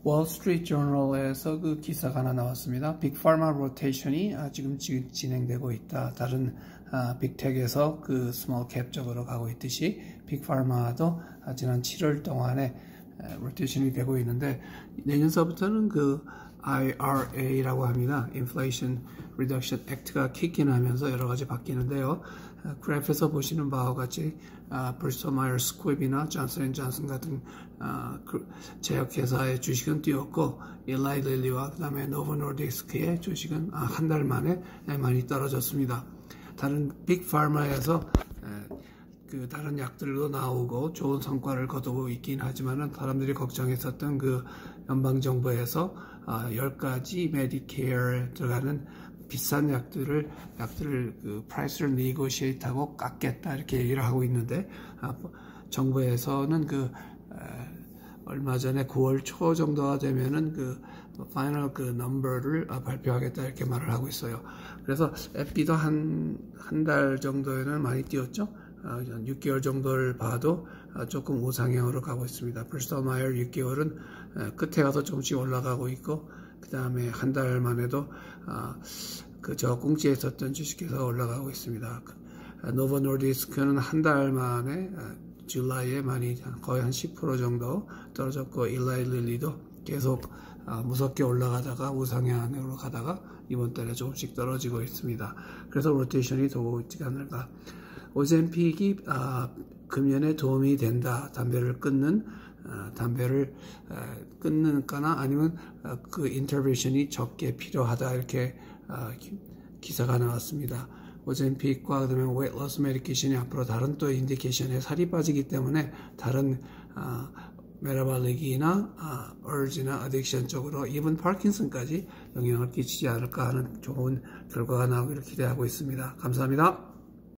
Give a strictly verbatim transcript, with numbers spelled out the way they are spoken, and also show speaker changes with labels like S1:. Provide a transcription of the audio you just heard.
S1: 월스트리트 저널에서 그 기사가 하나 나왔습니다. 빅파르마 로테이션이 아, 지금, 지금 진행되고 있다. 다른 아, 빅텍에서 그 스몰캡 쪽으로 가고 있듯이 빅파르마도 아, 지난 칠월 동안에 아, 로테이션이 되고 있는데 내년서부터는 그 아이알에이라고 합니다. Inflation Reduction Act가 킥인하면서 여러 가지 바뀌는데요. 아, 그래프에서 보시는 바와 같이 아, 브리스톨 마이어스 스퀴브나 존슨 앤 존슨 같은 아, 그 제약회사의 주식은 뛰었고 일라이 릴리와 그 다음에 노보 노르디스크의 주식은 아, 한 달 만에 많이 떨어졌습니다. 다른 빅파르마에서 그 다른 약들도 나오고 좋은 성과를 거두고 있긴 하지만은 사람들이 걱정했었던 그 연방정부에서 아, 열 가지 메디케어에 들어가는 비싼 약들을 약들을 그 프라이스를 네고시에이트하고 깎겠다 이렇게 얘기를 하고 있는데 아, 정부에서는 그 아, 얼마 전에 구월 초 정도가 되면은 그 파이널 그 넘버를 아, 발표하겠다 이렇게 말을 하고 있어요. 그래서 에피도 한 한 달 정도에는 많이 뛰었죠. 아, 육 개월 정도를 봐도 아, 조금 우상향으로 가고 있습니다. 브리스톨 마이어 육 개월은 아, 끝에 가서 조금씩 올라가고 있고 그 다음에 한 달 만에도 아, 그 저 공지에 있었던 주식에서 올라가고 있습니다. 아, 노보 노르디스크는 한 달 만에 아, 줄라이에 많이 거의 한 십 퍼센트 정도 떨어졌고 일라이 릴리도 계속 아, 무섭게 올라가다가 우상향으로 가다가 이번 달에 조금씩 떨어지고 있습니다. 그래서 로테이션이 되고 있지 않을까. 오젬픽이 아, 금연에 도움이 된다. 담배를 끊는 아, 담배를 아, 끊는거나 아니면 아, 그 인터벤션이 적게 필요하다 이렇게 아, 기사가 나왔습니다. 오젬픽과 그다음에 웨이트 로스 메디케이션이 앞으로 다른 또 인디케이션에 살이 빠지기 때문에 다른 아, 메타볼릭이나 아, 얼지나 어딕션 쪽으로 이번 파킨슨까지 영향을 끼치지 않을까 하는 좋은 결과가 나오기를 기대하고 있습니다. 감사합니다.